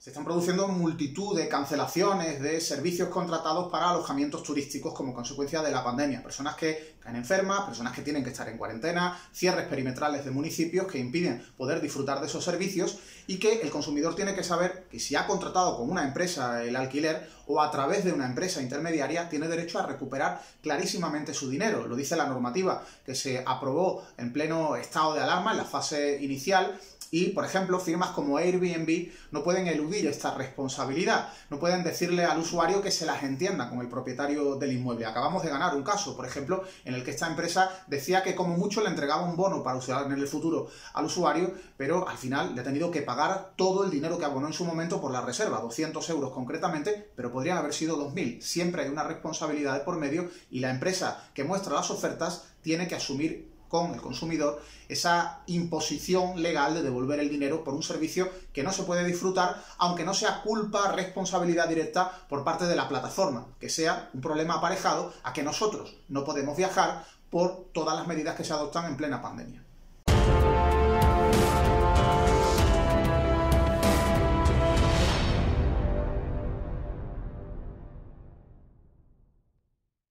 Se están produciendo multitud de cancelaciones de servicios contratados para alojamientos turísticos como consecuencia de la pandemia. Personas que caen enfermas, personas que tienen que estar en cuarentena, cierres perimetrales de municipios que impiden poder disfrutar de esos servicios y que el consumidor tiene que saber que si ha contratado con una empresa el alquiler o a través de una empresa intermediaria, tiene derecho a recuperar clarísimamente su dinero. Lo dice la normativa que se aprobó en pleno estado de alarma, en la fase inicial. Y, por ejemplo, firmas como Airbnb no pueden eludir esta responsabilidad, no pueden decirle al usuario que se las entienda con el propietario del inmueble. Acabamos de ganar un caso, por ejemplo, en el que esta empresa decía que como mucho le entregaba un bono para usar en el futuro al usuario, pero al final le ha tenido que pagar todo el dinero que abonó en su momento por la reserva, 200 euros concretamente, pero podrían haber sido 2.000. Siempre hay una responsabilidad de por medio y la empresa que muestra las ofertas tiene que asumir con el consumidor esa imposición legal de devolver el dinero por un servicio que no se puede disfrutar, aunque no sea culpa, responsabilidad directa por parte de la plataforma, que sea un problema aparejado a que nosotros no podemos viajar por todas las medidas que se adoptan en plena pandemia.